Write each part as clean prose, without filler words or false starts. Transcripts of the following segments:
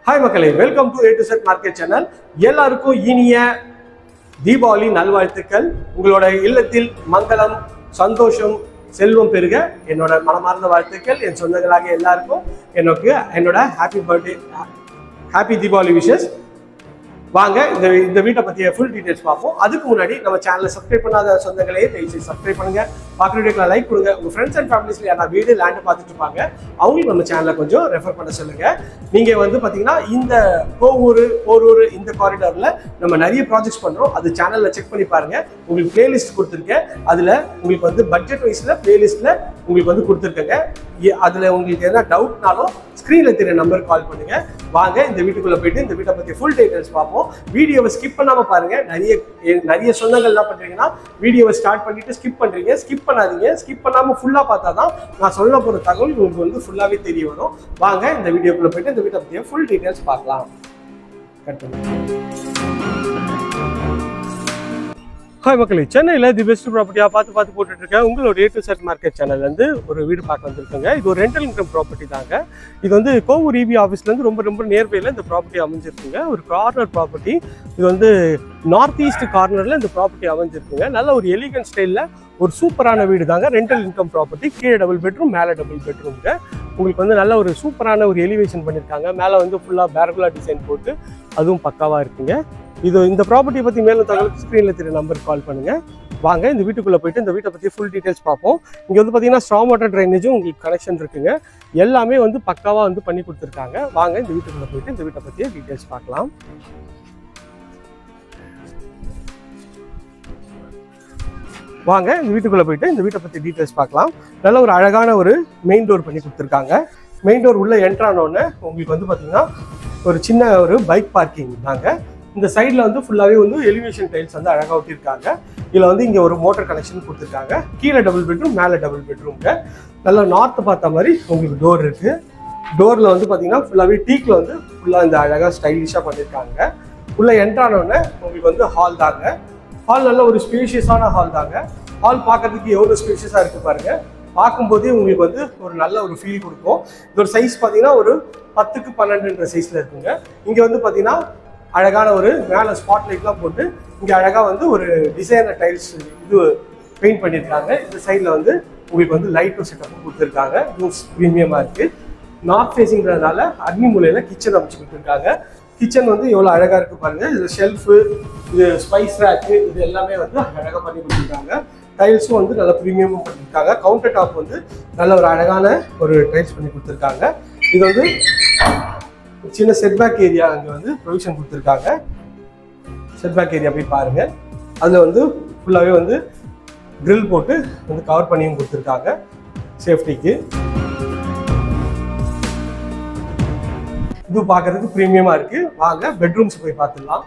Hi மக்களே, welcome to A to Z Market Channel. எல்லாருக்கும் இனிய தீபாவளி நல்வாழ்த்துக்கள். உங்களோட இல்லத்தில் மங்களம், சந்தோஷம், செல்வம் பெருக என்னோட மனமார்ந்த வாழ்த்துக்கள். என் சொந்தங்களாக எல்லாருக்கும் என்னோட happy birthday, happy Deepavali wishes. வாங்க இந்த வீட்டை பற்றிய ஃபுல் டீடைல்ஸ் பார்ப்போம். அதுக்கு முன்னாடி நம்ம சேனலை சப்ஸ்கிரைப் பண்ணாத சொந்தங்களே தயவுசெய்து சப்ஸ்கிரைப் பண்ணுங்க, பார்க்குற வீடியோக்கு லைக் கொடுங்க. உங்கள் ஃப்ரெண்ட்ஸ் அண்ட் ஃபேமிலிஸ்ல யாராவது வீடு லேண்டு பார்த்துட்டு இருப்பாங்க, அவங்களுக்கு நம்ம சேனலை கொஞ்சம் ரெஃபர் பண்ண சொல்லுங்க. நீங்க பார்த்தீங்கன்னா இந்த கோவூர், போரூர் இந்த காரிடார்ல நம்ம நிறைய ப்ராஜெக்ட்ஸ் பண்றோம். அது சேனல்ல செக் பண்ணி பாருங்க. உங்களுக்கு பிளேலிஸ்ட் கொடுத்துருக்கேன். அதுல உங்களுக்கு பட்ஜெட் வைஸ்ல பிளேலிஸ்ட்ல உங்களுக்கு கொடுத்துருக்கேங்க. அதுல உங்களுக்கு எதனா டவுட்னாலும் ஸ்க்ரீன்ல தெரிய நம்பர் கால் பண்ணுங்க. வாங்க இந்த வீட்டுக்குள்ள போயிட்டு இந்த வீட்டை பத்தி ஃபுல் டீடைல்ஸ் பார்ப்போம். வீடியோவை ஸ்கிப் பண்ணாம பாருங்க. நிறைய சொந்தங்கள் என்ன பண்றீங்கன்னா வீடியோவை ஸ்டார்ட் பண்ணிட்டு ஸ்கிப் பண்றீங்க. ஸ்கிப் பண்ணாதீங்க. ஸ்கிப் பண்ணாம ஃபுல்லா பார்த்தாதான் நான் சொல்ல போற தகவல் உங்களுக்கு ஃபுல்லாவே தெரிய வரும். வாங்க இந்த வீடியோக்குள்ள போயிட்டு இந்த வீட்டை பத்தி ஃபுல் டீடைல்ஸ் பார்க்கலாம். ஹாய் மக்களே, சென்னையில் தி பெஸ்ட் ப்ராப்பர்ட்டியாக பார்த்து போட்டுட்டு இருக்கேன். உங்களோட A to Z மார்க்கெட் சேனல்லேருந்து ஒரு வீடு பார்க்க வந்திருக்கேங்க. இது ஒரு ரெண்டல் இன்கம் ப்ராப்பர்ட்டி தாங்க. இது கோவூர் EB ஆஃபீஸ்லேருந்து ரொம்ப நியர்பையில் இந்த ப்ராப்பர்ட்டி அமைஞ்சிருக்குங்க. ஒரு கார்னர் ப்ராப்பர்ட்டி. இது நார்த் ஈஸ்ட் கார்னரில் இந்த ப்ராப்பர்ட்டி அமைஞ்சிருக்குங்க. நல்ல ஒரு எலிகன்ட் ஸ்டைலில் ஒரு சூப்பரான வீடு தாங்க. Rental income property. கீழே டபுள் பெட்ரூம், மேலே டபுள் பெட்ரூம்ங்க. உங்களுக்கு நல்ல ஒரு சூப்பரான ஒரு எலிவேஷன் பண்ணியிருக்காங்க. மேலே ஃபுல்லாக பேரகுலா டிசைன் போட்டு அதுவும் பக்காவாக இருக்குங்க. இந்த ப்ராப்பர்ட்டி பற்றி மேலும் தகவலுக்கு ஸ்க்ரீனில் தெரிய நம்பருக்கு கால் பண்ணுங்கள். வாங்க இந்த வீட்டுக்குள்ளே போயிட்டு இந்த வீட்டை பற்றி ஃபுல் டீட்டெயில்ஸ் பார்ப்போம். இங்கே பார்த்தீங்கன்னா ஸ்ட்ராங் வாட்டர் ட்ரைனேஜும் உங்களுக்கு கனெக்ஷன் இருக்குங்க. எல்லாமே பக்காவாக பண்ணி கொடுத்துருக்காங்க. வாங்க இந்த வீட்டுக்குள்ளே போயிட்டு இந்த வீட்டை பற்றிய டீட்டெயில்ஸ் பார்க்கலாம். வாங்க இந்த வீட்டுக்குள்ளே போயிட்டு இந்த வீட்டை பற்றி டீட்டெயில்ஸ் பார்க்கலாம். நல்ல ஒரு அழகான ஒரு மெயின் டோர் பண்ணி கொடுத்துருக்காங்க. மெயின் டோர் உள்ளே என்ட்ரானோடனே உங்களுக்கு பார்த்தீங்கன்னா ஒரு சின்ன ஒரு பைக் பார்க்கிங் தாங்க. இந்த சைடில் ஃபுல்லாகவே எலிவேஷன் டைல்ஸ் அழகாக ஒட்டியிருக்காங்க. இதில் இங்கே ஒரு மோட்டர் கனெக்ஷன் கொடுத்துருக்காங்க. கீழே டபுள் பெட்ரூம், மேலே டபுள் பெட்ரூம்ங்க. நல்லா நார்த்து பார்த்த மாதிரி உங்களுக்கு டோர் இருக்குது. டோரில் பார்த்தீங்கன்னா ஃபுல்லாகவே டீக்கில் ஃபுல்லாக இந்த அழகாக ஸ்டைலிஷாக பண்ணியிருக்காங்க. உள்ளே என்ட்ரானோடனே உங்களுக்கு ஹால் தாங்க. ஹால் நல்ல ஒரு ஸ்பேஷியஸான ஹால் தாங்க. ஹால் பார்க்கறதுக்கு எவ்வளோ ஸ்பேஷியஸாக இருக்குது பாருங்கள். பார்க்கும்போதே உங்களுக்கு ஒரு நல்ல ஒரு ஃபீல் கொடுக்கும். இது ஒரு சைஸ் பார்த்தீங்கன்னா ஒரு 10க்கு 12ன்ற சைஸில் இருக்குங்க. இங்கே பார்த்தீங்கன்னா அழகான ஒரு மேலே ஸ்பாட் லைட்லாம் போட்டு இங்கே அழகாக ஒரு டிசைனர் டைல்ஸ் பெயிண்ட் பண்ணியிருக்காங்க. இந்த சைடில் உங்களுக்கு லைட்டும் செட்டப்பும் கொடுத்துருக்காங்க. இதுவும் ப்ரீமியமாக இருக்குது. நார்த் ஃபேஸிங்கிறதுனால அக்னி மூலையில் கிச்சன் அமைச்சு கொடுத்துருக்காங்க. கிச்சன் எவ்வளோ அழகாக இருக்குது பாருங்கள். இதில் ஷெல்ஃபு, இது ஸ்பைஸ் ரேக்கு, இது எல்லாமே அழகாக பண்ணி கொடுத்துருக்காங்க. டைல்ஸும் நல்ல ப்ரீமியமும் பண்ணியிருக்காங்க. கவுண்டர் டாப் நல்ல ஒரு அழகான ஒரு டைல்ஸ் பண்ணி கொடுத்துருக்காங்க. இது சின்ன செட்பேக் ஏரியா அங்கே ப்ரொவிஷன் கொடுத்துருக்காங்க. செட்பேக் ஏரியா போய் பாருங்க. அதில் ஃபுல்லாகவே கிரில் போட்டு கவர் பண்ணியும் கொடுத்துருக்காங்க சேஃப்டிக்கு. இது பார்க்கறதுக்கு ப்ரீமியமாக இருக்குது. வாங்க பெட்ரூம்ஸ் போய் பார்த்துடலாம்.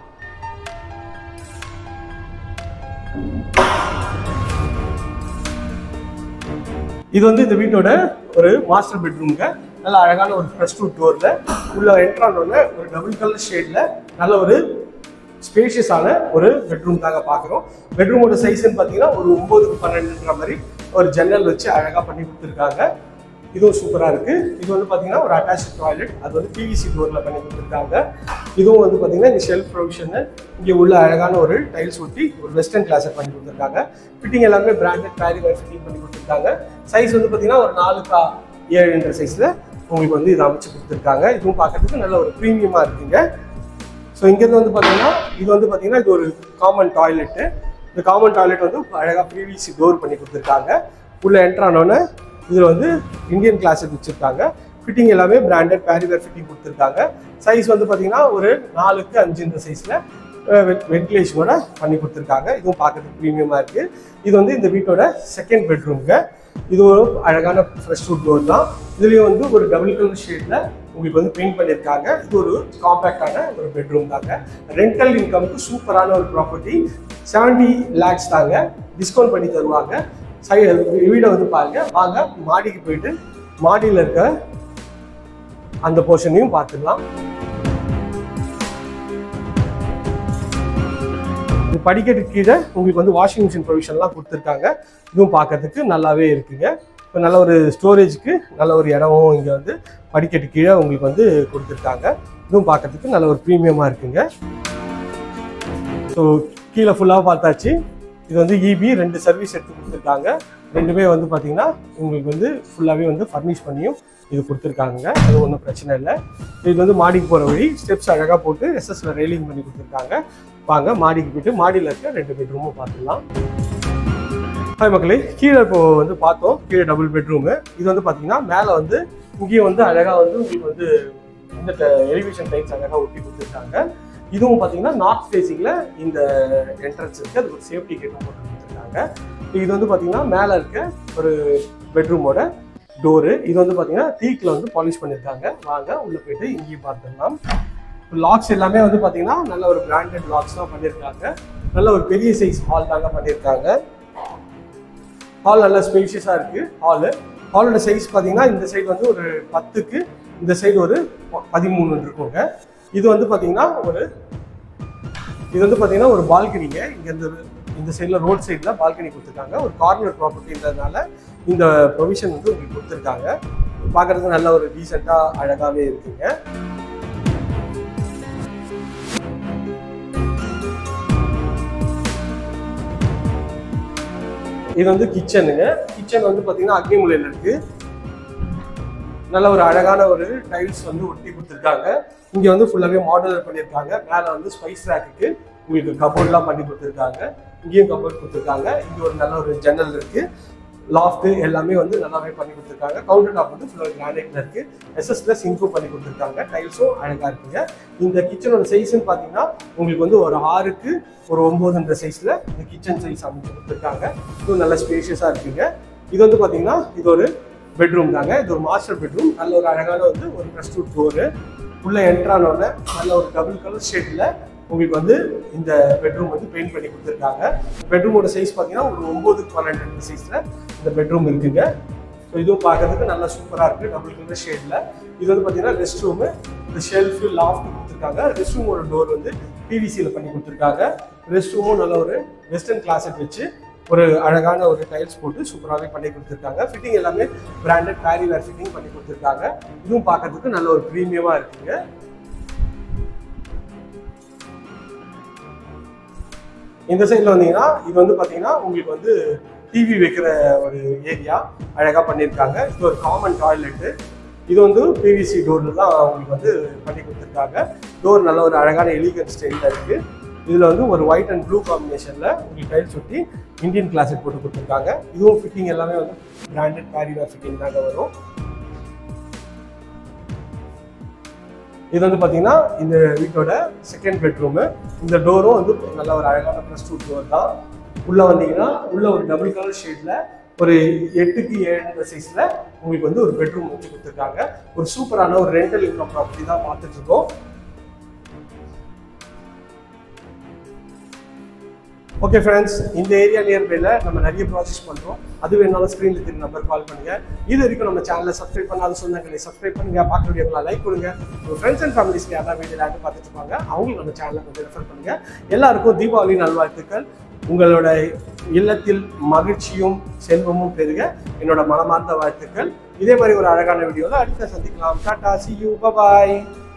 இது இந்த வீட்டோட ஒரு மாஸ்டர் பெட்ரூம்ங்க. நல்ல அழகான ஒரு ஃப்ரெஷ் வுட் டோர்ல உள்ள என்ட்ரானோட ஒரு டபுள் கலர் ஷேட்ல நல்ல ஒரு ஸ்பேஷியஸான ஒரு பெட்ரூம் தாங்க பார்க்குறோம். பெட்ரூமோட சைஸ்ன்னு பார்த்தீங்கன்னா ஒரு 9க்கு 12ன்ற மாதிரி ஒரு ஜன்னல் வச்சு அழகாக பண்ணி கொடுத்துருக்காங்க. இதுவும் சூப்பராக இருக்குது. இது பார்த்தீங்கன்னா ஒரு அட்டாச் டாய்லெட். அது PVC டோரில் பண்ணி கொடுத்துருக்காங்க. இதுவும் பார்த்தீங்கன்னா இந்த ஷெல்ஃப் ப்ரொவிஷனு இங்கே உள்ள அழகான ஒரு டைல்ஸ் ஒட்டி ஒரு வெஸ்டர்ன் கிளாஸை பண்ணி கொடுத்துருக்காங்க. ஃபிட்டிங் எல்லாமே பிராண்டட் பேரிவேர் ஃபிட்டிங் பண்ணி கொடுத்துருக்காங்க. சைஸ் பார்த்தீங்கன்னா ஒரு 4க்கு 7ன்ற சைஸில் உங்களுக்கு இது அமைச்சு கொடுத்துருக்காங்க. இதுவும் பார்க்கறதுக்கு நல்ல ஒரு ப்ரீமியமாக இருக்குங்க. ஸோ இங்கேருந்து பார்த்தீங்கன்னா பார்த்தீங்கன்னா இது ஒரு காமன் டாய்லெட்டு. இந்த காமன் டாய்லெட் அழகாக PVC டோர் பண்ணி கொடுத்துருக்காங்க. உள்ள என்ட்ரானோன்னு இதில் இந்தியன் கிளாஸ் வச்சுருக்காங்க. ஃபிட்டிங் எல்லாமே பிராண்டட் பேரிவேர் ஃபிட்டிங் கொடுத்துருக்காங்க. சைஸ் பார்த்தீங்கன்னா ஒரு 4க்கு 5ன்ற சைஸில் வென்டிலேஷனோட பண்ணி கொடுத்துருக்காங்க. இதுவும் பார்க்கறதுக்கு ப்ரீமியமாக இருக்குது. இது இந்த வீட்டோட செகண்ட் பெட்ரூம்ங்க. இது ஒரு அழகான ஃப்ரெஷ் வுட் டோர் தான். இதுலேயும் ஒரு டபுள் கலர் ஷேடில் உங்களுக்கு பெயிண்ட் பண்ணியிருக்காங்க. இது ஒரு காம்பேக்டான ஒரு பெட்ரூம் தாங்க. ரெண்டல் இன்கமுக்கு சூப்பரான ஒரு ப்ராப்பர்ட்டி. 70 lakhs தாங்க. டிஸ்கவுண்ட் பண்ணி தருவாங்க. வீடை பாருங்க. வாங்க மாடிக்கு போயிட்டு மாடியில் இருக்க அந்த போர்ஷனையும் பார்த்துக்கலாம். படிக்கட்டு கீழே உங்களுக்கு வாஷிங் மிஷின் ப்ரொவிஷன்லாம் கொடுத்துருக்காங்க. இதுவும் பார்க்கறதுக்கு நல்லாவே இருக்குங்க. இப்போ நல்ல ஒரு ஸ்டோரேஜுக்கு நல்ல ஒரு இடமும் இங்கே படிக்கட்டு கீழே உங்களுக்கு வந்து கொடுத்துருக்காங்க. இதுவும் பார்க்கறதுக்கு நல்ல ஒரு ப்ரீமியமாக இருக்குங்க. ஸோ கீழே ஃபுல்லாக பார்த்தாச்சு. இது வந்து இபி 2 சர்வீஸ் எடுத்து கொடுத்துருக்காங்க. ரெண்டுமே வந்து பார்த்தீங்கன்னா உங்களுக்கு வந்து ஃபுல்லாகவே வந்து ஃபர்னிஷ் பண்ணியும் இது கொடுத்துருக்காங்க. அது ஒன்றும் பிரச்சனை இல்லை. இது வந்து மாடிக்கு போகிற வழி, ஸ்டெப்ஸ் அழகாக போட்டு எஸ்எஸ்ல ரெயிலிங் பண்ணி கொடுத்துருக்காங்க. வாங்க மாடிக்கு போயிட்டு மாடியில் இருக்க 2 பெட்ரூமும் பார்த்துக்கலாம். ஹாய் மக்களே, கீழே இப்போ வந்து பார்த்தோம். கீழே டபுள் பெட்ரூமு. இது வந்து பார்த்தீங்கன்னா மேலே வந்து இங்கேயும் வந்து அழகாக வந்து உங்களுக்கு வந்து இந்த எலிவேஷன் டைப்ஸ் அழகாக ஒட்டி கொடுத்துருக்காங்க. இதுவும் பார்த்தீங்கன்னா நார்த் ஃபேஸிங்கில் இந்த என்ட்ரன்ஸ் இருக்குது. அதுக்கு ஒரு சேஃப்டி கேட்டும் போட்டு கொடுத்துருக்காங்க. இது வந்து பார்த்தீங்கன்னா மேலே இருக்க ஒரு பெட்ரூமோட டோரு. இது வந்து பார்த்தீங்கன்னா டீக்கில் வந்து பாலிஷ் பண்ணியிருக்காங்க. வாங்க உள்ளே போயிட்டு இங்கேயும் பார்த்துடலாம். லாக்ஸ் எல்லாமே வந்து பார்த்தீங்கன்னா நல்ல ஒரு பிராண்டட் லாக்ஸ் தான் பண்ணியிருக்காங்க. நல்ல ஒரு பெரிய சைஸ் ஹால் தாங்க பண்ணியிருக்காங்க. ஹால் நல்ல ஸ்பேஷியஸாக இருக்குது. ஹாலோட சைஸ் பார்த்தீங்கன்னா இந்த சைடு வந்து ஒரு 10க்கு இந்த சைடு ஒரு 13 இருக்குங்க. இது வந்து பார்த்தீங்கன்னா ஒரு பால்கனிங்க. இங்கே இந்த சைடில் ரோட் சைடில் பால்கனி கொடுத்துருக்காங்க. ஒரு கார்னர் ப்ராப்பர்ட்டின்றதுனால இந்த ப்ரொவிஷன் வந்து உங்களுக்கு கொடுத்துருக்காங்க. பார்க்குறதுக்கு நல்ல ஒரு டீசெண்டாக அழகாகவே இருக்குங்க. இது வந்து கிச்சனுங்க. கிச்சன் வந்து பார்த்தீங்கன்னா அக்னி மூலையில் இருக்குது. நல்ல ஒரு அழகான ஒரு டைல்ஸ் வந்து ஒட்டி கொடுத்துருக்காங்க. இங்கே வந்து ஃபுல்லாகவே மாடலர் பண்ணியிருக்காங்க. மேலே வந்து ஸ்பைஸ் ரேக்குக்கு உங்களுக்கு கபோர்ட்லாம் பண்ணி கொடுத்துருக்காங்க. இங்கேயும் கபோர்ட் கொடுத்துருக்காங்க. இங்கே ஒரு நல்ல ஒரு ஜன்னல் இருக்குது. லாஃப்ட்டு எல்லாமே வந்து நல்லாவே பண்ணி கொடுத்துருக்காங்க. கவுண்டர் டாப் வந்து ஃபுல்லாக கிரானைட்ல இருக்குது. எஸ்எஸ்ல சிங்க்கும் பண்ணி கொடுத்துருக்காங்க. டைல்ஸும் அழகாக இருக்குங்க. இந்த கிச்சனோட சைஸ்ன்னு பார்த்தீங்கன்னா உங்களுக்கு வந்து ஒரு 6க்கு ஒரு 9 சைஸில் இந்த கிச்சன் சைஸ் அமைச்சு கொடுத்துருக்காங்க. இதுவும் நல்ல ஸ்பேஷியஸாக இருக்குங்க. இது வந்து பார்த்தீங்கன்னா இது ஒரு பெட்ரூம் தாங்க. இது ஒரு மாஸ்டர் பெட்ரூம். நல்ல ஒரு அழகான வந்து ஒரு ப்ரெஸ்டூட் டோரு. உள்ள என்ட்ரானோட நல்ல ஒரு டபுள் கலர் ஷேட்ல உங்களுக்கு வந்து இந்த பெட்ரூம் வந்து பெயிண்ட் பண்ணி கொடுத்துருக்காங்க. பெட்ரூமோட சைஸ் பார்த்தீங்கன்னா ஒரு 9x12 சைஸில் இந்த பெட்ரூம் இருக்குங்க. ஸோ இதுவும் பார்க்கறதுக்கு நல்லா சூப்பராக இருக்குது. டபுள் கலர் ஷேடில். இது வந்து பார்த்தீங்கன்னா ரெஸ்ட் ரூமு. இந்த ஷெல்ஃபு லாஃப்ட் கொடுத்துருக்காங்க. ரெஸ்ட் ரூமோட டோர் வந்து பிவிசியில் பண்ணி கொடுத்துருக்காங்க. ரெஸ்ட் ரூமும் நல்ல ஒரு வெஸ்டர்ன் கிளாஸட் வச்சு ஒரு அழகான ஒரு டைல்ஸ் போட்டு சூப்பராகவே பண்ணி கொடுத்துருக்காங்க. ஃபிட்டிங் எல்லாமே பிராண்டட் பேரிவேர் ஃபிட்டிங் பண்ணி கொடுத்துருக்காங்க. இதுவும் பார்க்கறதுக்கு நல்ல ஒரு ப்ரீமியமாக இருக்குங்க. இந்த சைடில் வந்தீங்கன்னா இது வந்து பார்த்தீங்கன்னா உங்களுக்கு வந்து டிவி வைக்கிற ஒரு ஏரியா அழகாக பண்ணியிருக்காங்க. இது ஒரு காமன் டாய்லெட்டு. இது வந்து பிவிசி டோரில் தான் உங்களுக்கு வந்து பண்ணி கொடுத்துருக்காங்க. டோர் நல்ல ஒரு அழகான எலிகன்ட் ஸ்டைலில் இருக்குது. இதில் வந்து ஒரு ஒயிட் அண்ட் ப்ளூ காம்பினேஷனில் உங்களுக்கு டைல்ஸ் ஒட்டி இந்தியன் கிளாஸட் போட்டு கொடுத்துருக்காங்க. இதுவும் ஃபிட்டிங் எல்லாமே வந்து பிராண்டட் பேரிவேர் ஃபிட்டிங் தாங்க வரும். இது வந்து பார்த்தீங்கன்னா இந்த வீட்டோட செகண்ட் பெட்ரூமு. இந்த டோரும் வந்து நல்ல ஒரு அழகான ப்ரெஸ்டூட் டோர் தான். உள்ளே வந்தீங்கன்னா உள்ள ஒரு டபுள் கலர் ஷேடில் ஒரு 8க்கு 7 சைஸில் உங்களுக்கு வந்து ஒரு பெட்ரூம் வச்சு கொடுத்துருக்காங்க. ஒரு சூப்பரான ஒரு ரெண்டல் இன்கம் ப்ராப்பர்ட்டி தான் பார்த்துட்டு இருக்கோம். ஓகே ஃப்ரெண்ட்ஸ், இந்த ஏரியா நியர்பைல நம்ம நிறைய ப்ராசஸ் பண்ணுறோம். அது வேணாலும் ஸ்க்ரீனில் தெரியும் நம்பர் கால் பண்ணுங்கள். இது வரைக்கும் நம்ம சேனலை சப்ஸ்கிரைப் பண்ணாத சொந்தங்களை சப்ஸ்கிரைப் பண்ணுங்கள். பார்க்குற வீடியோக்கெல்லாம் லைக் கொடுங்க. உங்கள் ஃப்ரெண்ட்ஸ் அண்ட் ஃபேமிலிஸ்க்கு யாராவது வீடியோவில் ஆண்டு பார்த்துட்டு இருப்பாங்க, அவங்களுக்கு நம்ம சேனலை கொஞ்சம் ரெஃபர் பண்ணுங்கள். எல்லாருக்கும் தீபாவளி நல்வாழ்த்துக்கள். உங்களோட இல்லத்தில் மகிழ்ச்சியும் செல்வமும் பெருக என்னோட மனமார்ந்த வாழ்த்துக்கள். இதே மாதிரி ஒரு அழகான வீடியோவில் அடுத்த சந்திக்கலாம். Tata, see you, bye bye.